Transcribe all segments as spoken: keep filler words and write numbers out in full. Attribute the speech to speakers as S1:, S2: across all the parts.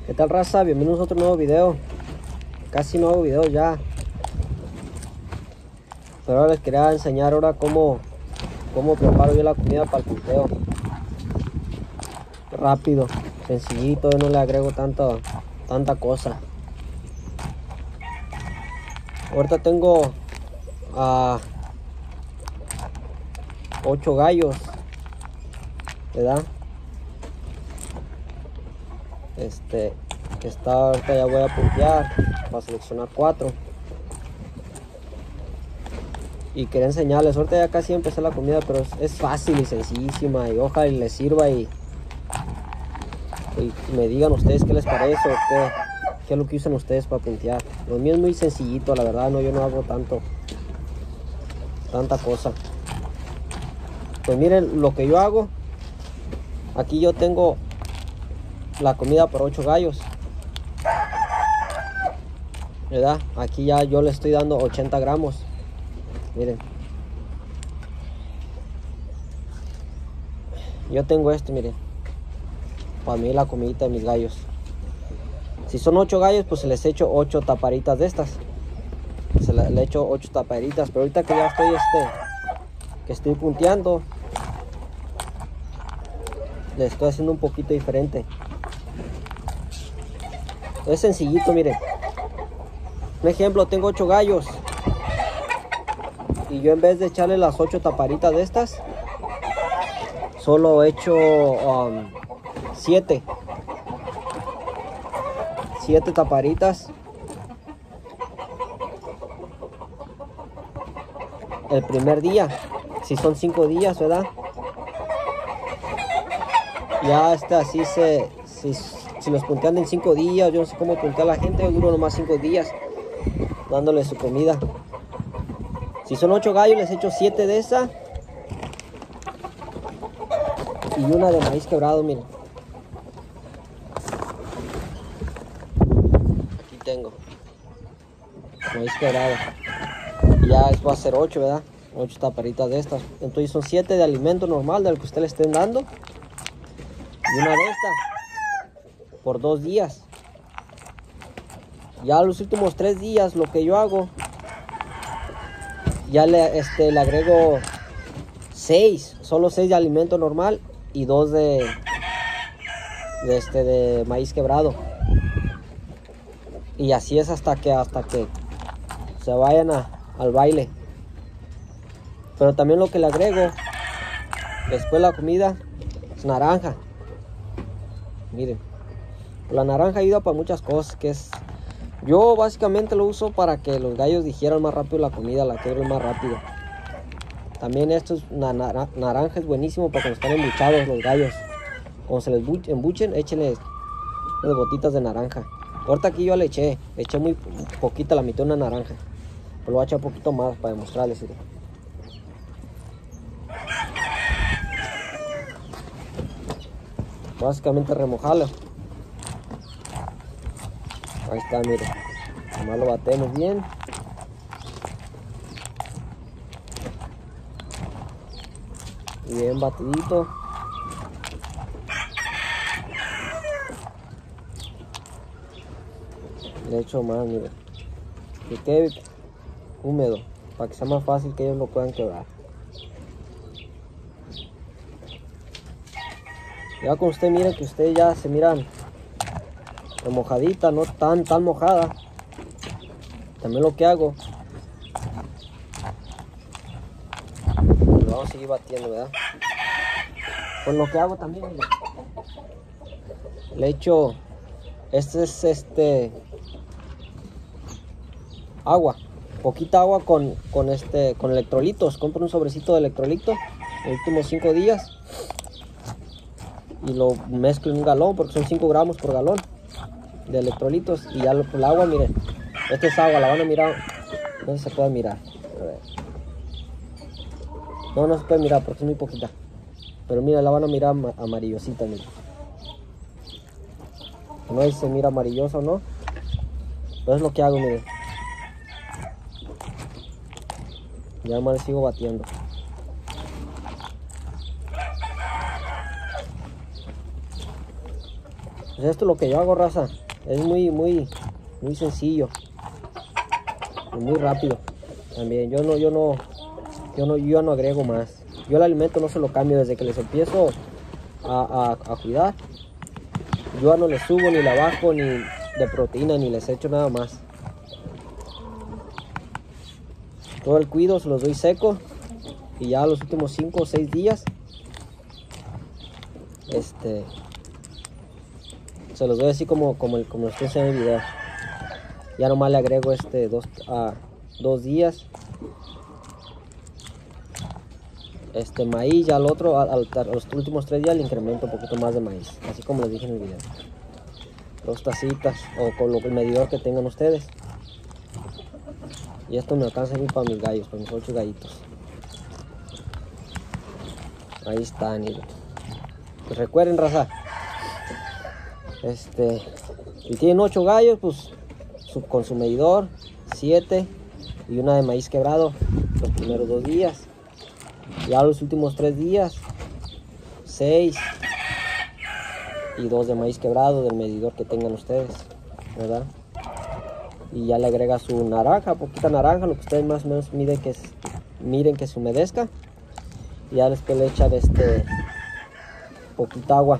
S1: ¿Qué tal, raza? Bienvenidos a otro nuevo video. Casi nuevo video ya. Pero ahora les quería enseñar ahora cómo, cómo preparo yo la comida para el punteo. Rápido, sencillito, yo no le agrego tanto, tanta cosa. Ahorita tengo a uh, ocho gallos, ¿verdad? Este, que está ahorita ya voy a puntear para seleccionar cuatro. Y quería enseñarles, ahorita ya casi empecé la comida, pero es, es fácil y sencillísima. Y ojalá les sirva y, y me digan ustedes qué les parece o qué, qué es lo que usan ustedes para puntear. Lo mío es muy sencillito, la verdad, no, yo no hago tanto, tanta cosa. Pues miren lo que yo hago. Aquí yo tengo la comida para ocho gallos, ¿verdad? Aquí ya yo le estoy dando ochenta gramos. Miren, yo tengo esto, miren, para mí la comidita de mis gallos. Si son ocho gallos, pues se les echo ocho taparitas de estas. Se le, le echo ocho taparitas, pero ahorita que ya estoy este, que estoy punteando, le estoy haciendo un poquito diferente. Es sencillito, miren. Un ejemplo, tengo ocho gallos. Y yo en vez de echarle las ocho taparitas de estas, solo he hecho um, siete. siete taparitas. El primer día. Si son cinco días, ¿verdad? Ya está así se... Si, si los puntean en cinco días, yo no sé cómo puntea la gente, yo duro nomás cinco días dándole su comida. Si son ocho gallos, les echo siete de esa y una de maíz quebrado, miren. Aquí tengo maíz quebrado. Y ya va a ser ocho, ¿verdad? ocho taparitas de estas. Entonces son siete de alimento normal del que usted le estén dando y una de estas por dos días. Ya los últimos tres días lo que yo hago, ya le, este, le agrego seis, solo seis de alimento normal y dos de, de, este, de maíz quebrado. Y así es hasta que, hasta que se vayan a, al baile. Pero también lo que le agrego después de la comida es naranja. Miren, la naranja ayuda para muchas cosas, que es... Yo básicamente lo uso para que los gallos digieran más rápido la comida, la quebren más rápido. También esto es una nar naranja, es buenísimo para cuando están embuchados los gallos. Cuando se les embuchen, échenle unas gotitas de naranja. Ahorita aquí yo le eché, le eché muy poquita, la mitad de una naranja. Pero lo voy a echar un poquito más para demostrarles. ¿Sí? Básicamente remojarlo. Ahí está, miren. Nomás lo batemos bien. Bien batidito. Le echo más, miren. Que quede húmedo. Para que sea más fácil que ellos lo puedan quebrar. Ya con usted miren que ustedes ya se miran remojadita, no tan tan mojada. También lo que hago, lo vamos a seguir batiendo, ¿verdad? Pues lo que hago también, miren, le echo, este es este agua, poquita agua con, con este con electrolitos. Compro un sobrecito de electrolito los últimos cinco días y lo mezclo en un galón porque son cinco gramos por galón de electrolitos. Y ya lo, el agua, miren, esta es agua, la van a mirar, no se puede mirar, a ver. No, no se puede mirar porque es muy poquita, pero mira, la van a mirar amarillosita, miren. No sé si se mira amarilloso o no, pero es lo que hago, miren. Ya más sigo batiendo. Pues esto es lo que yo hago, raza. Es muy, muy, muy sencillo. Y muy rápido. También yo no, yo no, yo no, yo no agrego más. Yo el alimento no se lo cambio desde que les empiezo a, a, a cuidar. Yo ya no les subo ni la bajo ni de proteína ni les echo nada más. Todo el cuido se los doy seco y ya los últimos cinco o seis días este se los doy así como como el como estoy en el video. Ya nomás le agrego este dos a dos días este maíz, ya al otro, al, al, a los últimos tres días le incremento un poquito más de maíz, así como les dije en el video. Dos tacitas o con lo, el medidor que tengan ustedes. Y esto me alcanza a mí para mis gallos, para mis ocho gallitos. Ahí están. Y pues recuerden, raza, este, si tienen ocho gallos, pues su, con su medidor, siete y una de maíz quebrado los primeros dos días. Ya los últimos tres días, seis y dos de maíz quebrado del medidor que tengan ustedes, ¿verdad? Y ya le agrega su naranja, poquita naranja, lo que ustedes más o menos miren que, es, miren que se humedezca. Y ya después le echan este, poquita agua,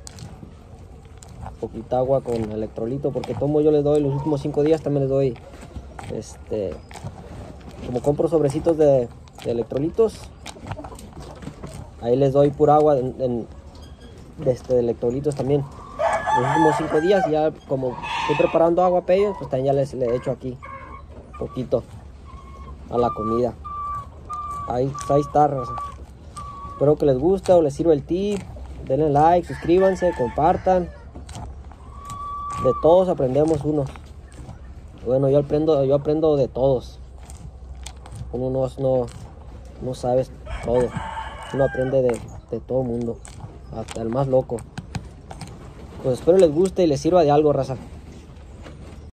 S1: poquita agua con electrolito, porque como yo les doy los últimos cinco días, también les doy, este, como compro sobrecitos de, de electrolitos, ahí les doy pura agua en, en, de, este, de electrolitos también. Los últimos cinco días, ya como estoy preparando agua para ellos, pues también ya les le echo aquí poquito a la comida. Ahí, ahí está, raza. Espero que les guste o les sirva el tip. Denle like, suscríbanse, compartan. De todos aprendemos uno. Bueno, yo aprendo, yo aprendo de todos. Uno no, no, no sabe todo. Uno aprende de, de todo el mundo, hasta el más loco. Pues espero les guste y les sirva de algo, raza.